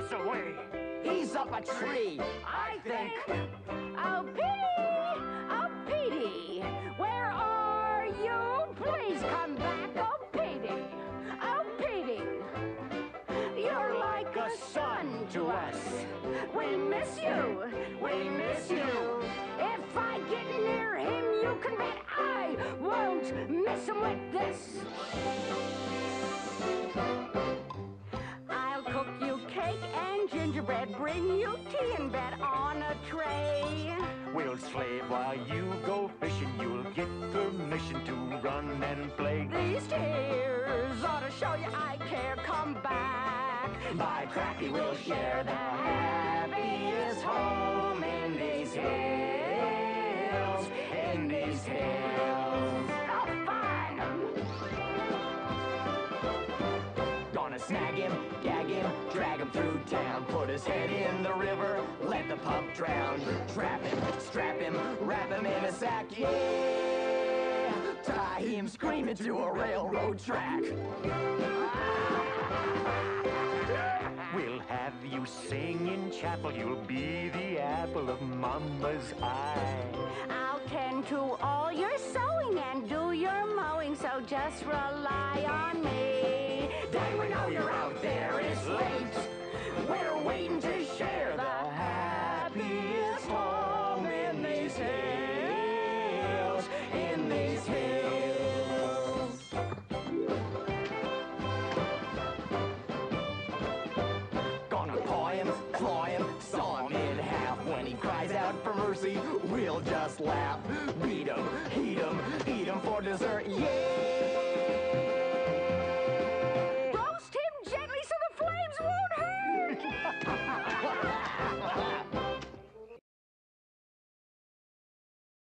miles away. He's up a tree, I think. Oh, Petey, where are you? Please come back, oh, Petey. Oh, Petey, you're like a son to us. We miss you, we miss you. If I get near him, you can bet I won't miss him with this. I'll cook you cake and gingerbread, bring you tea in bed on a tray. We'll slave while you go fishing. You'll get permission to run and play. These tears ought to show you I care. Come back. By cracky, we'll share the happiest home in these hills, in these hills. Oh, fun! Gonna snag him, gag him, drag him through town, put his head in the river, let the pup drown. Trap him, strap him, wrap him in a sack, yeah! Tie him screaming to a railroad track. We'll have you sing in chapel. You'll be the apple of Mama's eye. I'll tend to all your sewing and do your mowing, so just rely on me. Dang, we know you're out there, it's late. We're waiting to share the happiest home in these hills, in these hills. Gonna paw him, claw him, saw him in half. When he cries out for mercy, we'll just laugh. Beat him, heat him, eat him for dessert, yeah!